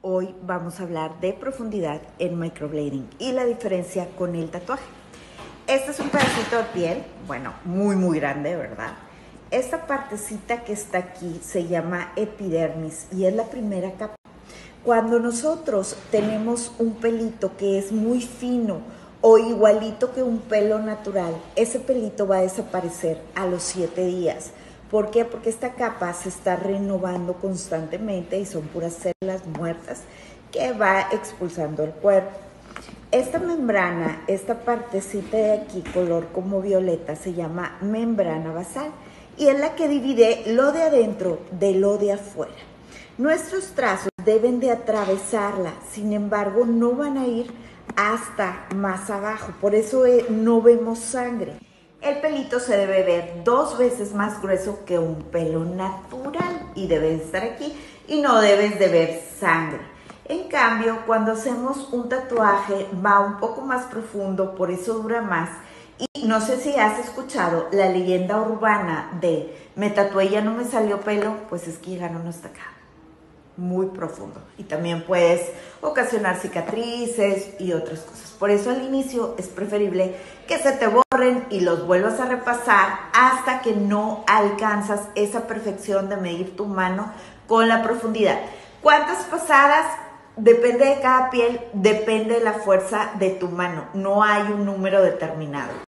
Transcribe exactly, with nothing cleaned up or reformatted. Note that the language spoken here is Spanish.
Hoy vamos a hablar de profundidad en microblading y la diferencia con el tatuaje. Este es un pedacito de piel, bueno, muy muy grande, ¿verdad? Esta partecita que está aquí se llama epidermis y es la primera capa. Cuando nosotros tenemos un pelito que es muy fino o igualito que un pelo natural, ese pelito va a desaparecer a los siete días. ¿Por qué? Porque esta capa se está renovando constantemente y son puras células muertas que va expulsando el cuerpo. Esta membrana, esta partecita de aquí, color como violeta, se llama membrana basal y es la que divide lo de adentro de lo de afuera. Nuestros trazos deben de atravesarla, sin embargo no van a ir hasta más abajo, por eso no vemos sangre. El pelito se debe ver dos veces más grueso que un pelo natural y debe de estar aquí y no debes de ver sangre. En cambio, cuando hacemos un tatuaje va un poco más profundo, por eso dura más. Y no sé si has escuchado la leyenda urbana de me tatué y ya no me salió pelo, pues es que ya no está acá. Muy profundo y también puedes ocasionar cicatrices y otras cosas. Por eso al inicio es preferible que se te borren y los vuelvas a repasar hasta que no alcanzas esa perfección de medir tu mano con la profundidad. ¿Cuántas pasadas? Depende de cada piel, depende de la fuerza de tu mano. No hay un número determinado.